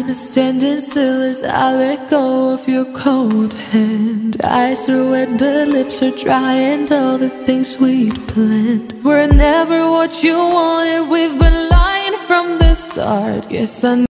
Time is standing still as I let go of your cold hand. Eyes are wet but lips are dry, and all the things we'd planned were never what you wanted. We've been lying from the start. Guess I